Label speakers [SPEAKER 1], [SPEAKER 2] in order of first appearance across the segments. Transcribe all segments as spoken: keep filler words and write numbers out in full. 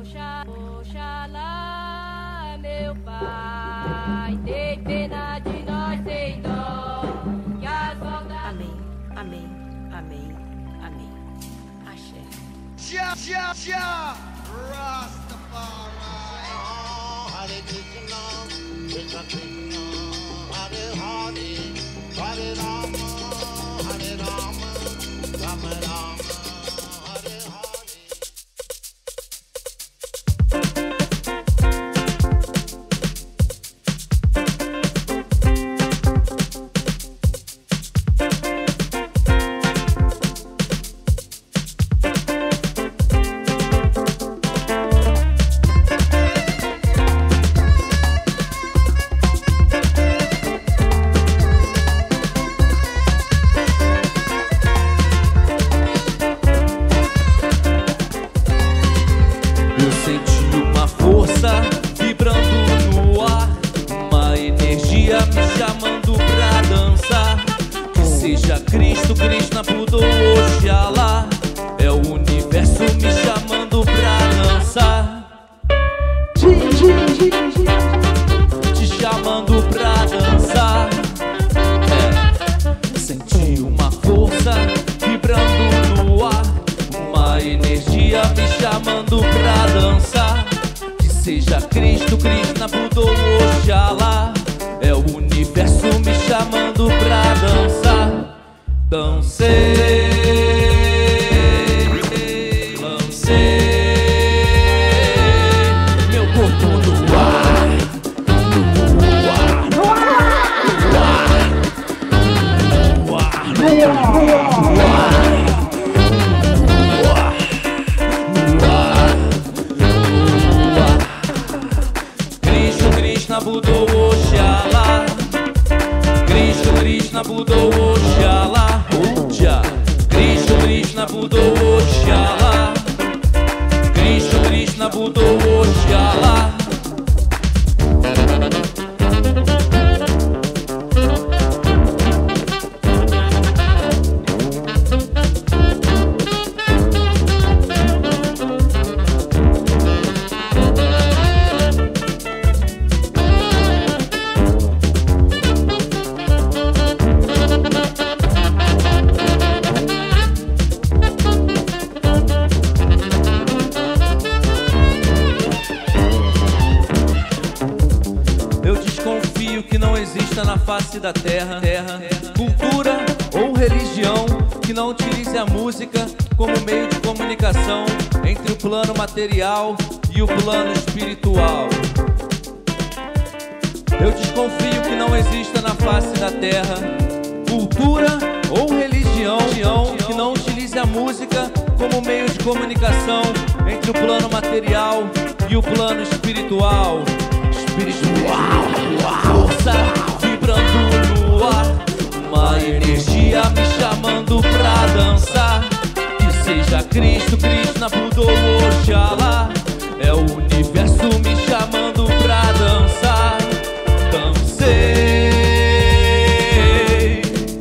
[SPEAKER 1] Oxalá, meu Pai, tem pena de nós, tem dó, que as saudades... Amém, amém, amém, amém. Axé.
[SPEAKER 2] Jah, Jah, Jah, Rastafari. Hare Krishna, Krishna Krishna, Hare Hare, Hare Rama, Hare Rama, Rama Rama.
[SPEAKER 3] Da terra, terra, cultura ou religião que não utilize a música como meio de comunicação entre o plano material e o plano espiritual. Eu desconfio que não exista na face da terra cultura ou religião que não utilize a música como meio de comunicação entre o plano material e o plano espiritual. Espiritual, força vibrando no ar, uma energia me chamando pra dançar. Que seja Cristo, Krishna, Buda ou Oxalá, é o universo me chamando pra dançar. Dancei,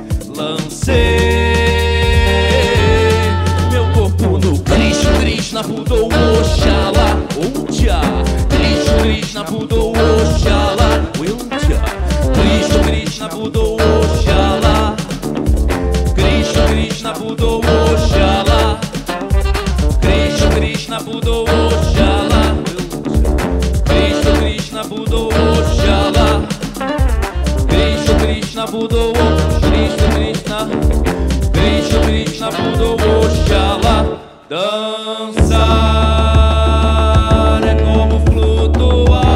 [SPEAKER 3] lancei meu corpo no Cristo, Krishna, Buda ou Oxalá. Oja, Cristo, Krishna, Buda ou Oxalá. Cristo, Krishna, Buda ou Oxalá. Cristo, Krishna, Buda ou Oxalá. Cristo, Krishna, Buda ou Oxalá. Cristo, Krishna, Buda ou Oxalá. Cristo, Krishna, Buda ou Cristo, Krishna, Cristo, Krishna, Buda ou Oxalá. Dançar é como flutuar.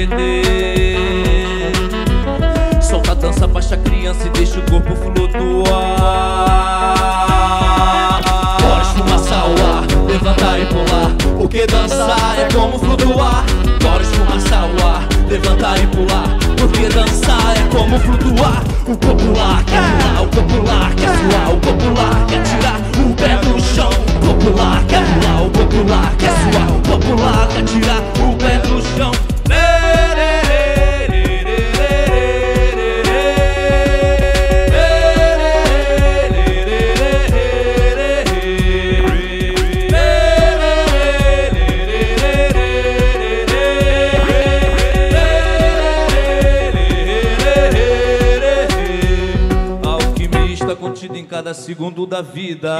[SPEAKER 3] derreter. Solta a dança, baixa a criança e deixa o corpo flutuar. Bora esfumaçar o ar, levantar e pular, porque dançar é como flutuar. Bora esfumaçar o ar, levantar e pular, porque dançar é como flutuar. O popular quer pular, o popular quer suar, o popular quer tirar o pé do chão. O popular quer pular, o popular quer suar, o popular quer tirar o pé do chão. Em cada segundo da vida,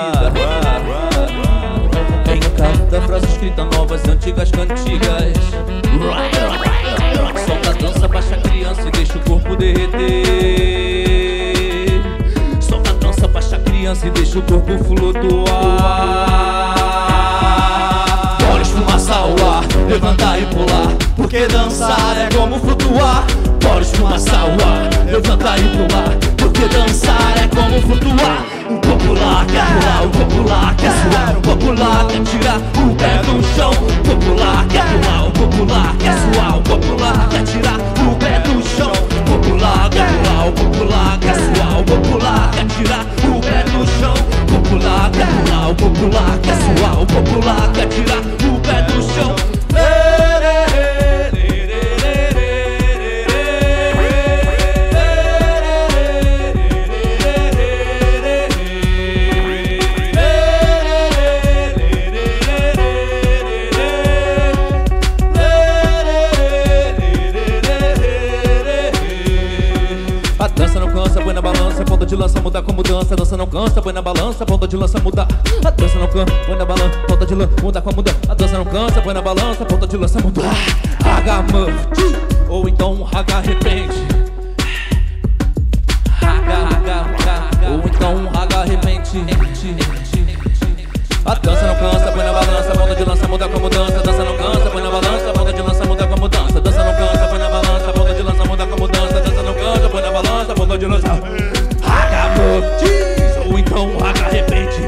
[SPEAKER 3] em cada frase escrita, novas, antigas cantigas. Solta a dança, baixa a criança e deixa o corpo derreter. Solta a dança, baixa a criança e deixa o corpo flutuar. Bora esfumaçar o ar, levantar e pular, porque dançar é como flutuar. Bora esfumaçar o ar, levantar e pular, porque dançar é como flutuar. O popular quer pular, o popular quer suar, o popular quer tirar o pé do chão. O popular quer pular, o popular quer suar, o popular quer tirar o pé do chão. O popular quer pular, o popular quer suar, o popular quer tirar o pé do chão. O popular quer pular, o popular quer suar, o popular quer tirar o pé do chão. Põe na balança, ponta de lança, muda como dança. Dança não cansa, põe na balança, ponta de lança, muda. A dança não cansa, põe na balança, ponta de lança, muda como muda. A dança não cansa, põe na balança, ponta de lança, muda. Raga murti, ou então raga repente. Raga, raga, raga, ou então raga repente. A dança não cansa, põe na balança, ponta de lança, muda como dança. A dança não cansa, põe na balança, ponta de lança, muda como dança. A dança não cansa, põe na balança, ponta de lança, muda como dança. A dança não cansa, põe na balança, ponta de lança. Raga murtis, ou então raga repente.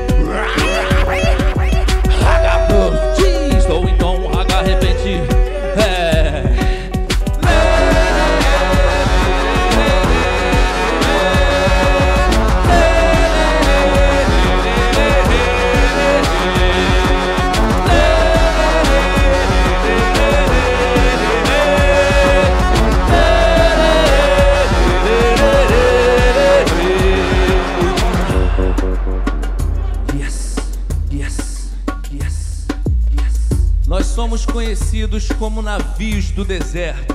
[SPEAKER 3] Raga murtis, ou então raga repente. É. Somos conhecidos como navios do deserto.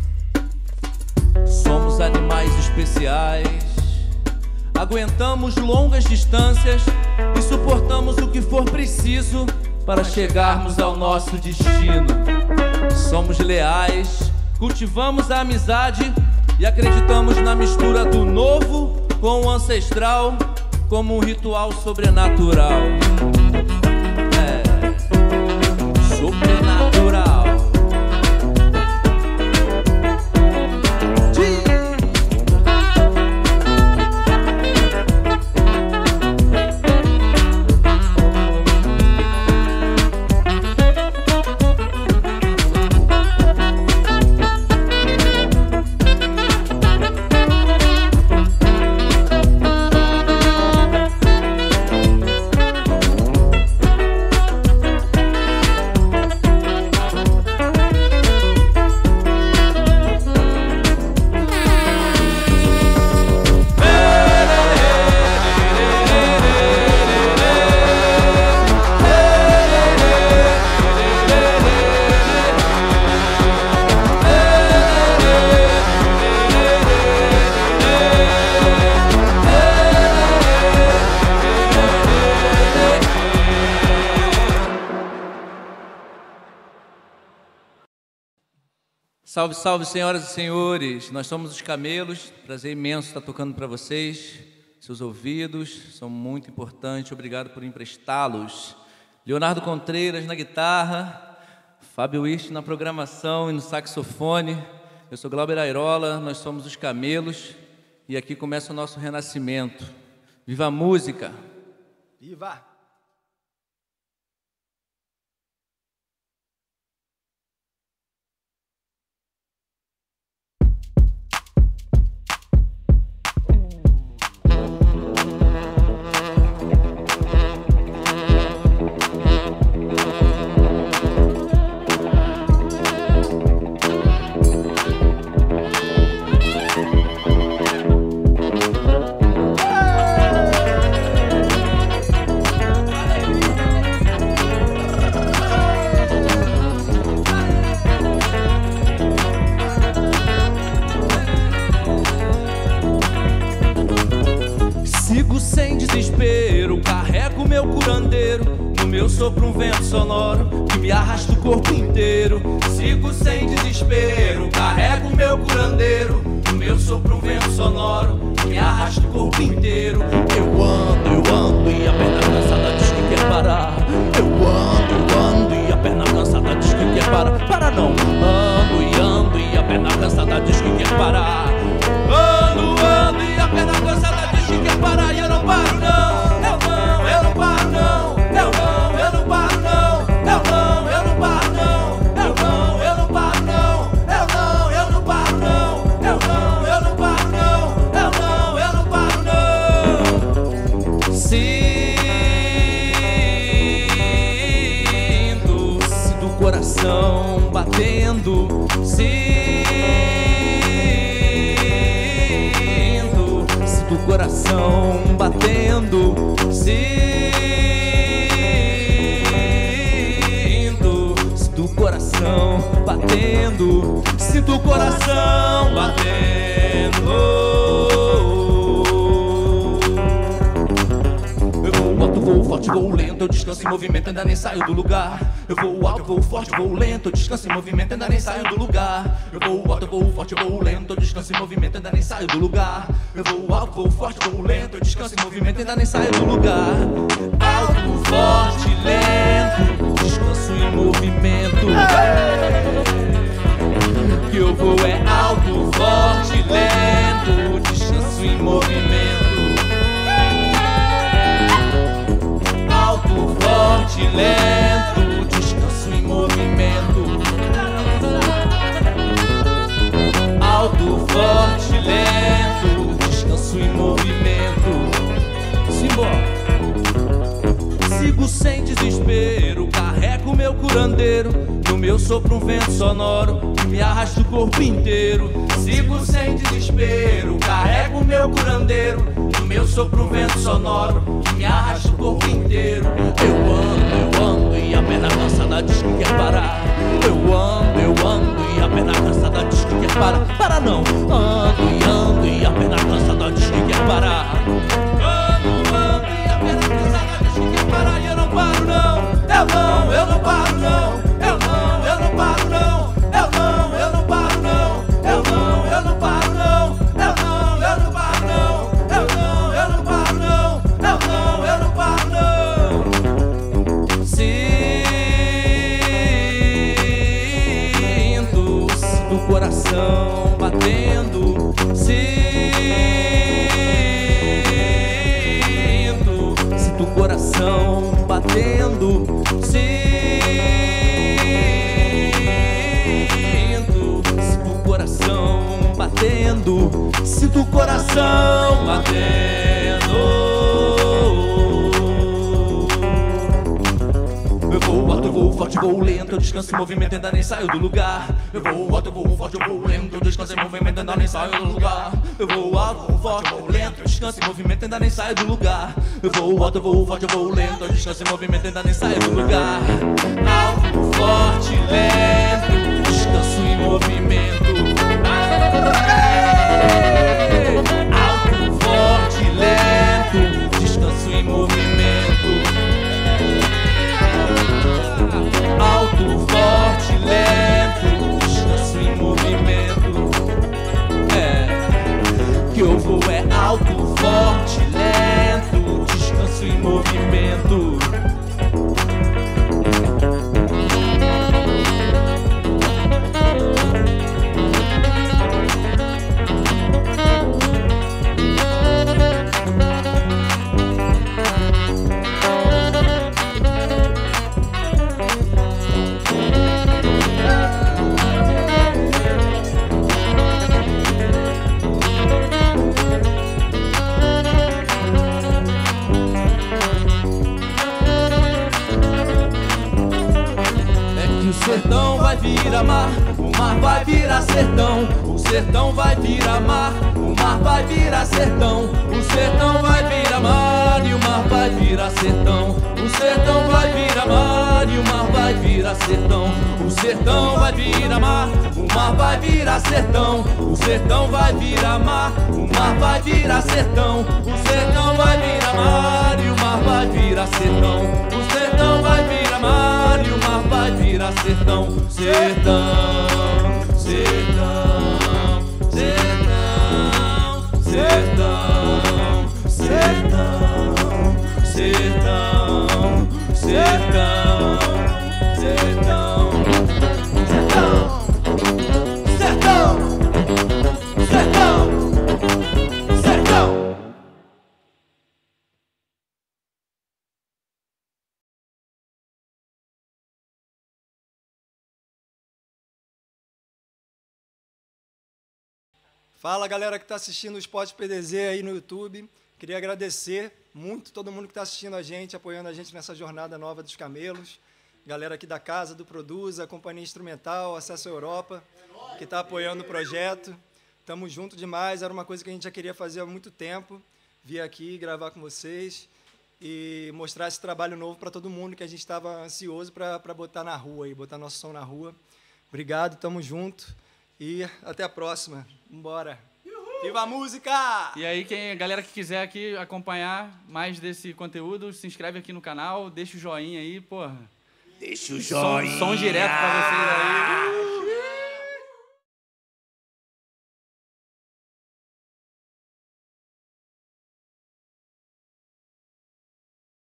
[SPEAKER 3] Somos animais especiais. Aguentamos longas distâncias e suportamos o que for preciso para chegarmos ao nosso destino. Somos leais, cultivamos a amizade e acreditamos na mistura do novo com o ancestral como um ritual sobrenatural. Sobrenatural. Salve, salve, senhoras e senhores. Nós somos os Camelos. Prazer imenso estar tocando para vocês. Seus ouvidos são muito importantes. Obrigado por emprestá-los. Leonardo Contreiras na guitarra, Fábio Wish na programação e no saxofone. Eu sou Glauber Airola, nós somos os Camelos e aqui começa o nosso renascimento. Viva a música!
[SPEAKER 4] Viva!
[SPEAKER 3] Sigo sem desespero, carrego meu curandeiro. No meu sopro um vento sonoro que me arrasta o corpo inteiro. Sigo sem desespero, carrego meu curandeiro. No meu sopro um vento sonoro que me arrasta o corpo inteiro. Eu ando, eu ando e a perna cansada diz que quer parar. Eu ando, eu ando e a perna cansada diz que quer parar. Para não! Ando e ando e a perna cansada diz que quer parar. Ando, ando e a perna cansada diz que quer parar. E eu não paro não, eu não, eu não paro não. Eu não, eu não paro não. Eu não, eu não paro não. Eu não, eu não paro não. Eu não, eu não paro não. Eu não, eu não paro não. Eu não, eu não paro não. Sinto, sinto o coração batendo. Sinto, sinto o coração batendo. Sinto, sinto o coração batendo. Sinto o coração batendo. Eu vou alto, vou forte, vou lento. Eu descanso em movimento, ainda nem saio do lugar. Eu vou alto, vou forte, vou lento. Eu descanso em movimento, ainda nem saio do lugar. Eu vou alto, vou forte, vou lento. Eu descanso em movimento, ainda nem saio do lugar. Eu vou alto, vou forte, vou lento. Eu descanso em movimento, ainda nem saio do lugar. Alto, forte, lento. Descanso em movimento. Que eu vou é alto, forte, lento. Descanso em movimento. Alto, forte, lento. Descanso em movimento. Alto, forte, lento. Descanso em movimento. Simbora. Sigo sem desespero, carrego meu curandeiro. No meu sopro um vento sonoro que me arrasta o corpo inteiro. Sigo sem desespero, carrego meu curandeiro. No meu sopro um vento sonoro que me arrasta o corpo inteiro. Eu ando, eu ando e a perna cansada diz que quer parar. Eu ando, eu ando e a perna cansada diz que quer parar. Para não! Ando e ando e a perna cansada diz que quer parar. Ando, ando e a perna cansada diz que quer parar. E eu não paro não! Eu não, eu não paro não! Eu não, eu não paro não! Eu não, eu não paro não! Eu não, eu não paro não! Eu não, eu não paro não! Eu não, eu não paro não! Eu não, eu não paro não! Sinto, sinto o coração batendo. Sinto, sinto o coração batendo. Sinto, sinto o coração batendo. Sinto o coração batendo. Eu vou alto, eu vou forte, eu vou lento. Eu descanso em movimento, ainda nem saio do lugar. Eu vou alto, eu vou forte, eu vou lento. Eu descanso em movimento, ainda nem saio do lugar. Eu vou alto, vou forte, eu vou lento. Eu descanso em movimento, ainda nem saio do lugar. Eu vou alto, eu vou forte, eu vou lento. Eu descanso em movimento, ainda nem saio do lugar. Alto, forte, lento. Descanso em movimento. Alto, forte, lento. Descanso em movimento. Alto, forte, lento. Descanso em movimento. É, que eu vou é alto, forte, lento. Descanso em movimento. virar mar, o mar vai virar sertão, o sertão vai virar mar, o mar vai virar sertão, o sertão vai virar mar e o mar vai virar sertão, o sertão vai virar mar e o mar vai virar sertão, o sertão vai virar mar, o mar vai virar sertão, o sertão vai virar mar, o mar vai virar sertão, o sertão vai virar mar e o mar vai virar sertão, o sertão vai virar mar e o mar vai virar sertão, sertão, sertão, sertão, sertão, sertão, sertão, sertão, sertão, sertão, sertão, sertão, sertão.
[SPEAKER 4] Fala, galera que está assistindo o Spot P D Z aí no YouTube. Queria agradecer muito todo mundo que está assistindo a gente, apoiando a gente nessa jornada nova dos camelos. Galera aqui da casa, do Produza, Companhia Instrumental, Acesso à Europa, que está apoiando o projeto. Estamos juntos demais, era uma coisa que a gente já queria fazer há muito tempo. Vir aqui gravar com vocês e mostrar esse trabalho novo para todo mundo que a gente estava ansioso para botar na rua, e botar nosso som na rua. Obrigado, estamos juntos. E até a próxima. Vambora. Viva a música!
[SPEAKER 5] E aí, quem, a galera que quiser aqui acompanhar mais desse conteúdo, se inscreve aqui no canal, deixa o joinha aí, porra.
[SPEAKER 6] Deixa o joinha.
[SPEAKER 5] Som, som direto pra vocês aí.